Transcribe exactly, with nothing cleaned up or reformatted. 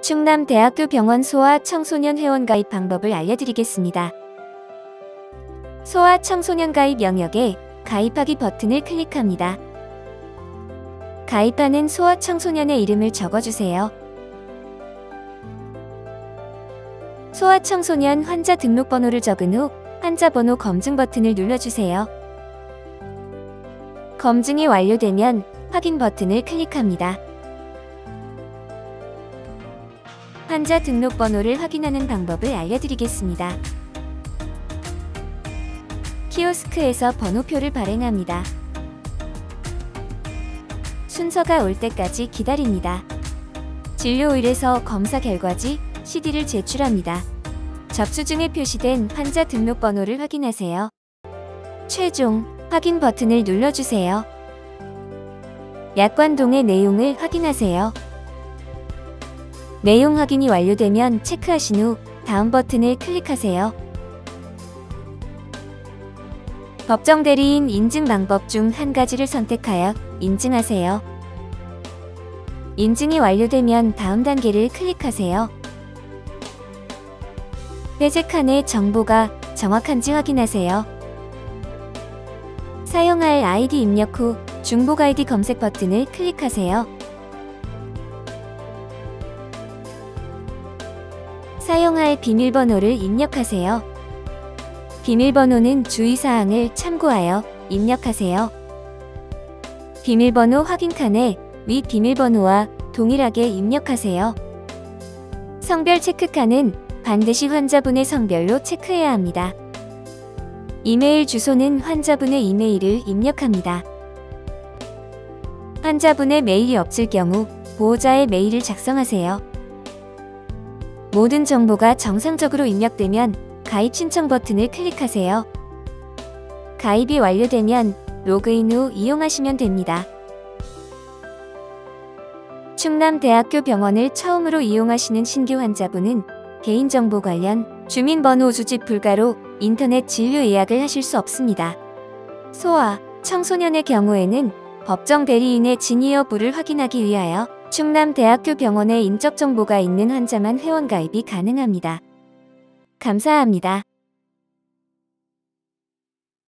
충남대학교 병원 소아청소년 회원가입 방법을 알려드리겠습니다. 소아청소년 가입 영역에 가입하기 버튼을 클릭합니다. 가입하는 소아청소년의 이름을 적어주세요. 소아청소년 환자 등록번호를 적은 후 환자번호 검증 버튼을 눌러주세요. 검증이 완료되면 확인 버튼을 클릭합니다. 환자 등록번호를 확인하는 방법을 알려드리겠습니다. 키오스크에서 번호표를 발행합니다. 순서가 올 때까지 기다립니다. 진료의뢰서 검사 결과지 씨디를 제출합니다. 접수중에 표시된 환자 등록번호를 확인하세요. 최종 확인 버튼을 눌러주세요. 약관동의 내용을 확인하세요. 내용 확인이 완료되면 체크하신 후 다음 버튼을 클릭하세요. 법정대리인 인증 방법 중 한 가지를 선택하여 인증하세요. 인증이 완료되면 다음 단계를 클릭하세요. 회색칸의 정보가 정확한지 확인하세요. 사용할 아이디 입력 후 중복 아이디 검색 버튼을 클릭하세요. 사용할 비밀번호를 입력하세요. 비밀번호는 주의사항을 참고하여 입력하세요. 비밀번호 확인칸에 위 비밀번호와 동일하게 입력하세요. 성별 체크칸은 반드시 환자분의 성별로 체크해야 합니다. 이메일 주소는 환자분의 이메일을 입력합니다. 환자분의 메일이 없을 경우 보호자의 메일을 작성하세요. 모든 정보가 정상적으로 입력되면 가입 신청 버튼을 클릭하세요. 가입이 완료되면 로그인 후 이용하시면 됩니다. 충남대학교 병원을 처음으로 이용하시는 신규 환자분은 개인정보 관련 주민번호 수집 불가로 인터넷 진료 예약을 하실 수 없습니다. 소아, 청소년의 경우에는 법정 대리인의 진위 여부를 확인하기 위하여 충남대학교 병원에 인적정보가 있는 환자만 회원가입이 가능합니다. 감사합니다.